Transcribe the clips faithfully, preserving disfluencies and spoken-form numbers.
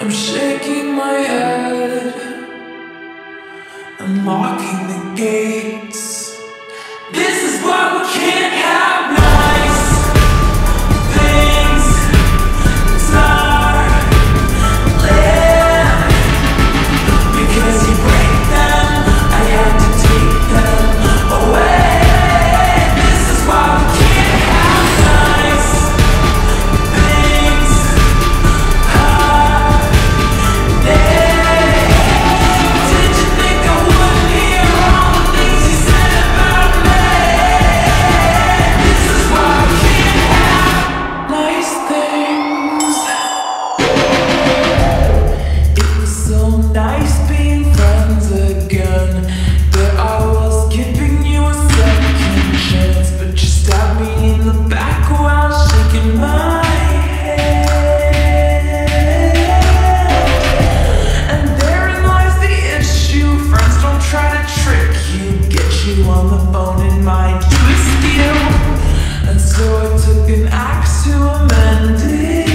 I'm shaking my head, unlocking the gates. This is why we can't have nice things. It's our land. Because you break them, I had to take them away. This is why we can't have nice things. Ah, did you think I wouldn't hear all the things you said about me? This is why we can't have nice things. It was so nice being friends again. That I was giving you a second chance, but you stabbed me in the back while shaking my head. And therein lies the issue. Friends don't try to trick you, get you on the phone and might twist you. And so I took an axe to amend it.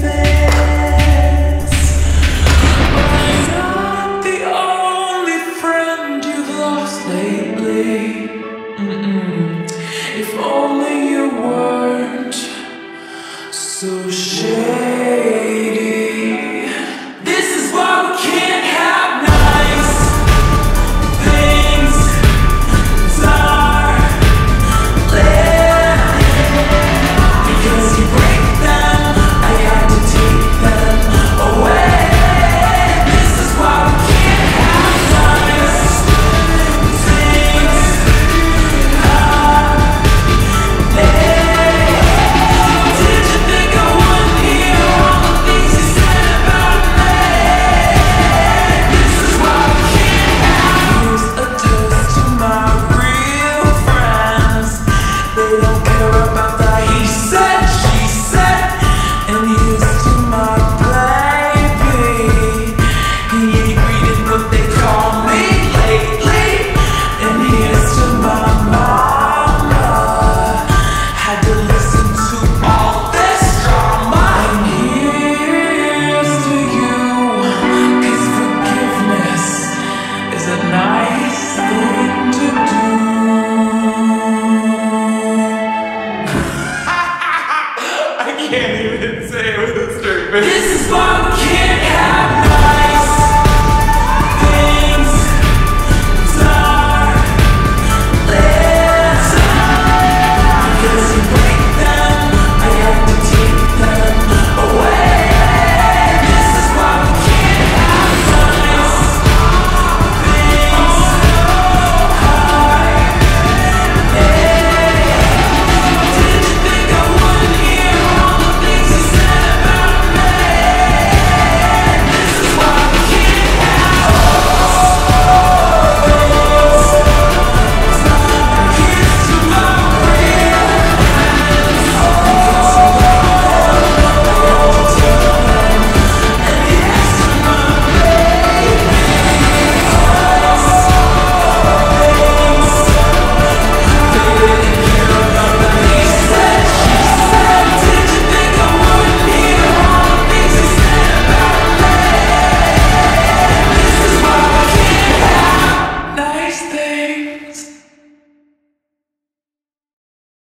But I'm not the only friend you've lost lately. Mm-mm. If only you weren't so shady. This is why we can't have nice things. It's our land. Because you break them, I had to take them away. This is why we can't have nice things. Ah, did you think I wouldn't hear all the things you said about me? This is why we can't have. Here's a toast to my real friends. They don't care about the he said, she said. And here's to my baby. He ain't reading what they call me lately. And here's to my mama. Had to listen to all this drama. And here's to you, 'cause forgiveness is a nice thing to do. I can't even say it with a straight face. This is why we can't have